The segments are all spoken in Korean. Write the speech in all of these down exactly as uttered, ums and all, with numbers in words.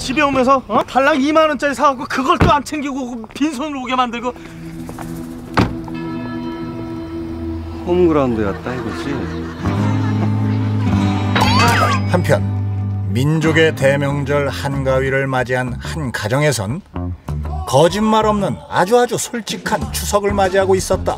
집에 오면서 어? 달랑 이만 원짜리 사갖고 그걸 또 안 챙기고 빈손으로 오게 만들고. 홈그라운드였다 이거지. 한편 민족의 대명절 한가위를 맞이한 한 가정에선 거짓말 없는 아주 아주 솔직한 추석을 맞이하고 있었다.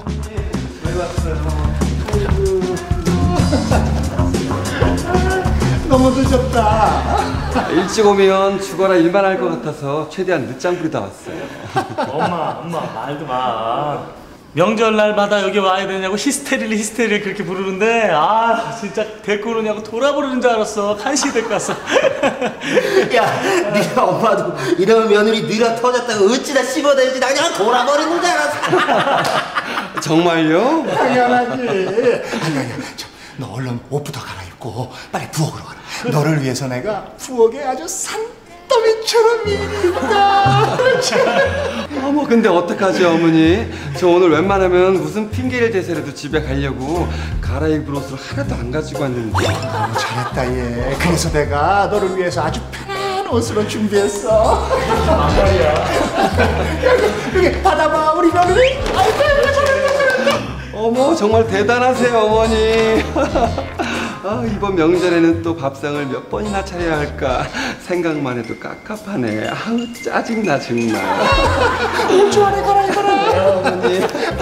너무 늦었다. 일찍 오면 죽어라 일만 할 것 같아서 최대한 늦장 부리다 왔어요. 엄마 엄마 말도 마. 명절날마다 여기 와야 되냐고 히스테리를 히스테리를 그렇게 부르는데 아 진짜 데리고 오느냐고 돌아 부르는 줄 알았어. 간신히 데리고 왔어. 야, 네가 엄마도 이러면 며느리 네가 터졌다고 어찌다 씹어대지 나 그냥 돌아버리는 줄 알았어. 정말요? 당연하지. 아니 아니 저, 너 얼른 옷부터 갈아입고 빨리 부엌으로 가라. 너를 위해서 내가 부엌에 아주 산더미처럼 일했다. 어머 근데 어떡하지 어머니? 저 오늘 웬만하면 무슨 핑계를 대서라도 집에 가려고 갈아입을 옷을 하나도 안 가지고 왔는데. 너무 잘했다 얘. 그래서 내가 너를 위해서 아주 편한 옷으로 준비했어. 막말이야. 여기 받아봐 우리 며느리. 아이고 잘했다 잘했다. 어머 정말 대단하세요 어머니. 아, 이번 명절에는 또 밥상을 몇 번이나 차려야 할까 생각만 해도 깝깝하네. 아우 짜증나 정말. 좋아라 가라 가라. 어머니.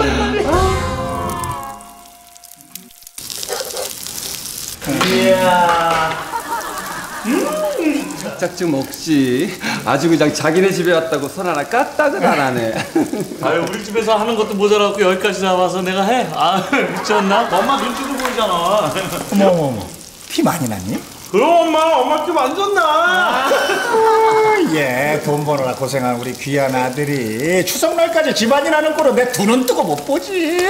이야. 살짝 좀 먹지. 아주 그냥 자기네 집에 왔다고 손 하나 까딱은 안 하네. 아유 우리 집에서 하는 것도 모자라고 여기까지 나와서 내가 해? 아 미쳤나? 엄마 눈치도 보이잖아. 어머 어머 어머. 피 많이 났니? 그럼 엄마 엄마 좀 완전 나. 아, 예, 돈 버느라 고생한 우리 귀한 아들이 추석날까지 집안일 하는 꼴을 내 두 눈 뜨고 못 보지.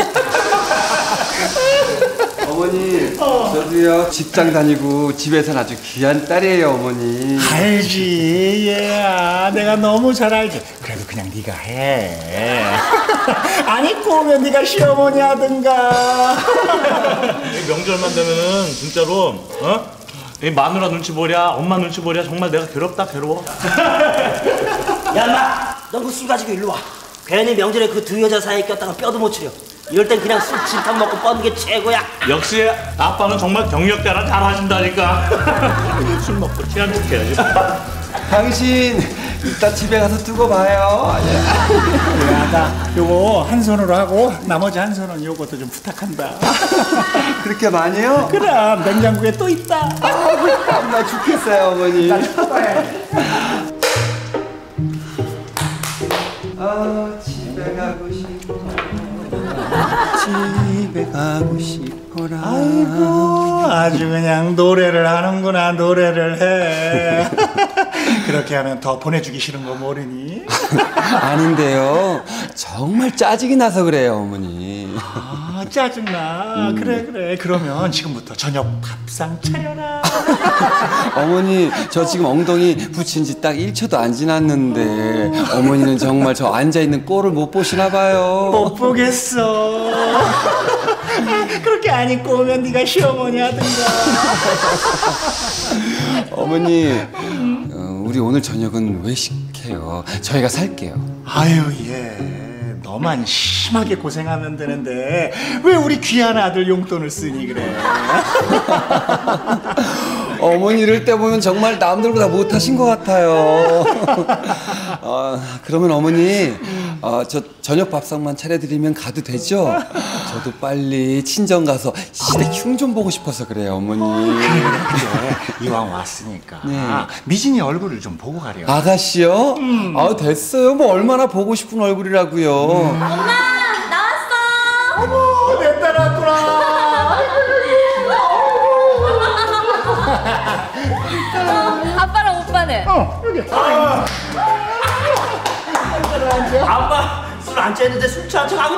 어머니, 어. 저도요 직장 다니고 집에선 아주 귀한 딸이에요 어머니. 알지, 얘야. 내가 너무 잘 알지. 그래도 그냥 네가 해. 안 입고 오면 네가 시어머니 하든가. 명절만 되면은 진짜로 어? 이 마누라 눈치 보랴 엄마 눈치 보랴 정말 내가 괴롭다 괴로워. 야 인마 너 그 술 가지고 일로 와. 괜히 명절에 그 두 여자 사이에 꼈다가 뼈도 못 추려. 이럴 땐 그냥 술 진탕 먹고 뻗는 게 최고야. 역시 아빠는 정말 경력자라 잘 하신다니까. 술 먹고 취한 척 해야지. 당신 이따 집에 가서 두고 봐요. 미안하다. 요거 한 손으로 하고 나머지 한 손은 요것도 좀 부탁한다. 그렇게 많이요? 그럼 냉장고에 또 있다. 아, 나 죽겠어요 어머니. 아 집에 가고 싶어. 집에 가고 싶어라. 아이고 아주 그냥 노래를 하는구나. 노래를 해. 그렇게 하면 더 보내주기 싫은 거 모르니? 아닌데요 정말 짜증이 나서 그래요 어머니. 아 짜증나. 음. 그래 그래 그러면 지금부터 저녁 밥상 차려라. 어머니 저 지금 엉덩이 붙인 지 딱 일 초도 안 지났는데 어머니는 정말 저 앉아있는 꼴을 못 보시나 봐요. 못 보겠어. 그렇게 안 입고 오면 네가 시어머니 하든가. 어머니 어, 우리 오늘 저녁은 외식해요. 저희가 살게요. 아유 예. 너만 심하게 고생하면 되는데 왜 우리 귀한 아들 용돈을 쓰니 그래. 어머니 이럴 때 보면 정말 남들보다 못하신 것 같아요. 어, 그러면 어머니 어, 저 저녁 밥상만 차려드리면 가도 되죠? 저도 빨리 친정 가서 시댁 흉 좀 보고 싶어서 그래요 어머니. 그래 그래 그래. 이왕 왔으니까 네. 미진이 얼굴을 좀 보고 가려. 아가씨요? 음. 아 됐어요. 뭐 얼마나 보고 싶은 얼굴이라고요. 음. 엄마 나왔어. 어머 내 딸 왔구나. 아빠랑 오빠는? 어 여기. 아. 아빠 술 안 취했는데 술 취한 척하고.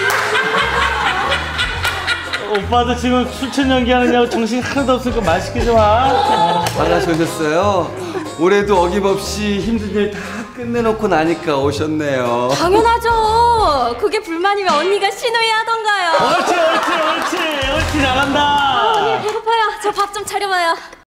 오빠도 지금 술취 연기하느냐고 정신이 하나도 없으니까 맛있게 좀 와. 아가씨 오셨어요? 올해도 어김없이 힘든 일 다 끝내놓고 나니까 오셨네요. 당연하죠. 그게 불만이면 언니가 시누이 하던가요. 옳지 옳지 옳지 옳지 잘한다. 아, 배고파요. 저 밥 좀 차려봐요.